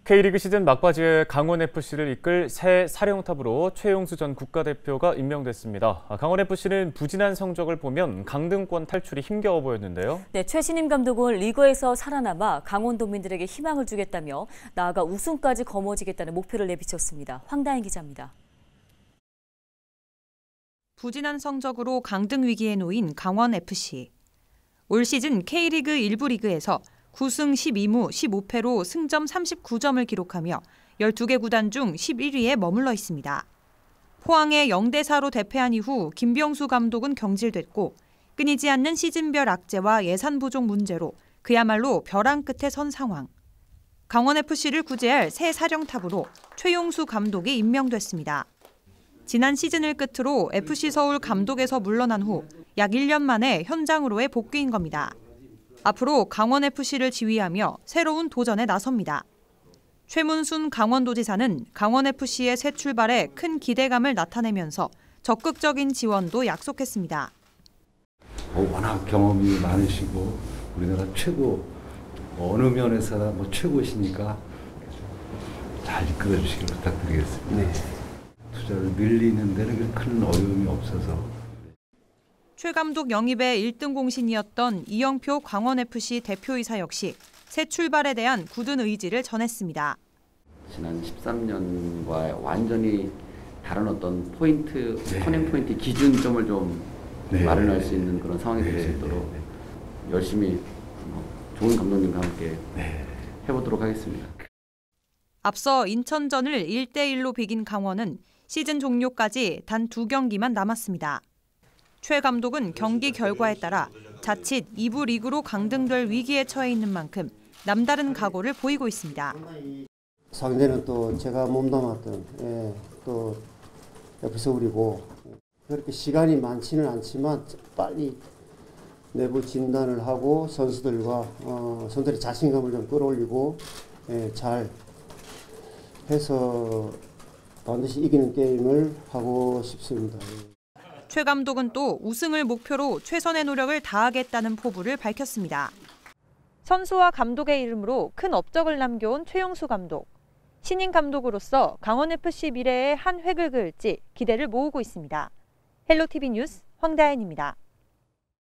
K리그 시즌 막바지에 강원FC를 이끌 새 사령탑으로 최용수 전 국가대표가 임명됐습니다. 강원FC는 부진한 성적을 보면 강등권 탈출이 힘겨워 보였는데요. 네, 최 신임 감독은 리그에서 살아남아 강원도민들에게 희망을 주겠다며 나아가 우승까지 거머쥐겠다는 목표를 내비쳤습니다. 황다인 기자입니다. 부진한 성적으로 강등 위기에 놓인 강원FC. 올 시즌 K리그 1부 리그에서 9승 12무 15패로 승점 39점을 기록하며 12개 구단 중 11위에 머물러 있습니다. 포항에 0대4로 대패한 이후 김병수 감독은 경질됐고 끊이지 않는 시즌별 악재와 예산 부족 문제로 그야말로 벼랑 끝에 선 상황. 강원FC를 구제할 새 사령탑으로 최용수 감독이 임명됐습니다. 지난 시즌을 끝으로 FC 서울 감독에서 물러난 후 약 1년 만에 현장으로의 복귀인 겁니다. 앞으로 강원FC를 지휘하며 새로운 도전에 나섭니다. 최문순 강원도지사는 강원FC의 새 출발에 큰 기대감을 나타내면서 적극적인 지원도 약속했습니다. 워낙 경험이 많으시고 우리나라 최고 어느 면에서나 최고시니까 잘 이끌어 주시길 부탁드리겠습니다. 네. 투자를 늘리는 데는 큰 어려움이 없어서. 최 감독 영입의 1등 공신이었던 이영표 강원FC 대표이사 역시 새 출발에 대한 굳은 의지를 전했습니다. 지난 13년과 완전히 다른 어떤 포인트, 터닝 포인트 기준점을 좀 마련할 수 있는 그런 상황이 될 수 있도록 열심히 좋은 감독님과 함께 해보도록 하겠습니다. 앞서 인천전을 1대1로 비긴 강원은 시즌 종료까지 단 2경기만 남았습니다. 최 감독은 경기 결과에 따라 자칫 2부 리그로 강등될 위기에 처해 있는 만큼 남다른 각오를 보이고 있습니다. 상대는 또 제가 몸담았던 또 FC 서울이고 그렇게 시간이 많지는 않지만 빨리 내부 진단을 하고 선수들과 선수들의 자신감을 좀 끌어올리고 잘 해서 반드시 이기는 게임을 하고 싶습니다. 최 감독은 또 우승을 목표로 최선의 노력을 다하겠다는 포부를 밝혔습니다. 선수와 감독의 이름으로 큰 업적을 남겨온 최용수 감독. 신인 감독으로서 강원FC 미래에 한 획을 그을지 기대를 모으고 있습니다. 헬로티비 뉴스 황다현입니다.